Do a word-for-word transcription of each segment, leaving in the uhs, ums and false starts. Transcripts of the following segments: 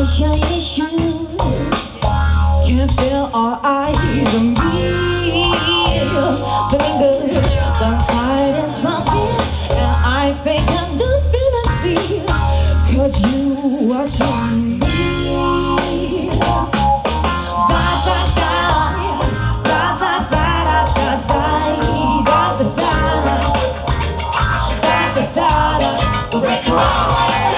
shiny shoes can feel all eyes on me. Feeling good, don't hide and smile, and I think I'm the fantasy, cause you are showing me. Da da da, da da da da da da da da da da da da. Break it down.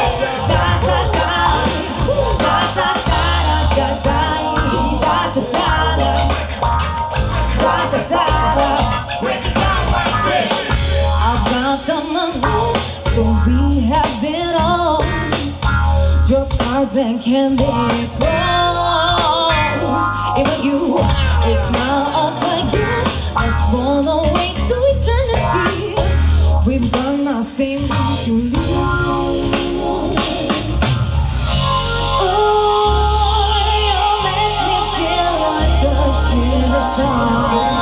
So we have been on your scars and candy clothes. Even you, it's not up again. Let's run away to eternity. We've done nothing to lose. Oh, you make me feel like a shooting star.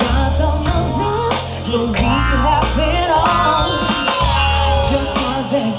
So we have it all, just cause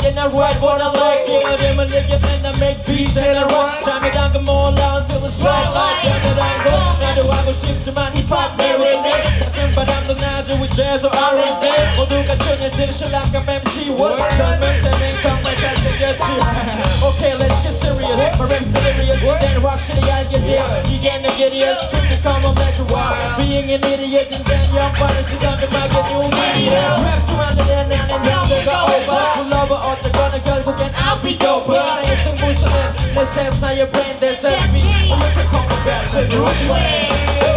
and I write what I like. Yeah, them a nigga and I make beats and I rock. Time it down, come on down till it's bright light. Down the line, go. Now do I go ship to my hip-hop marinade. But I'm the Naja with jazz or R and B. 모두가 전혀들 신랑감 엠씨 What? 젊은 재능 정말 잘생겼지. Okay, let's get serious. My rap's delirious. 이제는 확실히 알게 돼. 이게 내 길이야. Strictly come on, let you walk. Being an idiot and then 영반은 시간들마게 new media. Rap to round and then and round the over. 불러봐 어쩌거나 결국엔 I'll be doper. 나의 승부수는 내 sense 나의 brain 내 selfie. Or you can call me back to Bruce Wayne.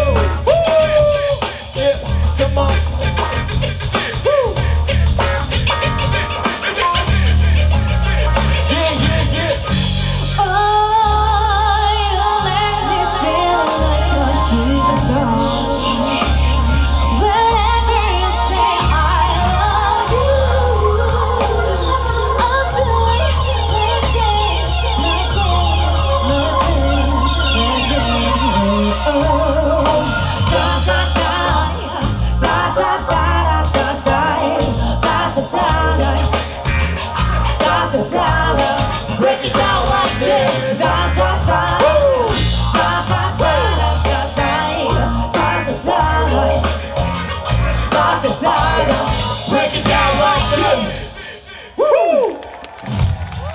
Yeah, come on. Break it down like this. Da da da. Woo. Da da da da da da da da da da da. Break it down like this. Woo.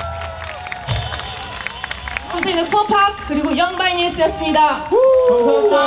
저희는 코팍 그리고 영바이 뉴스였습니다. 감사합니다.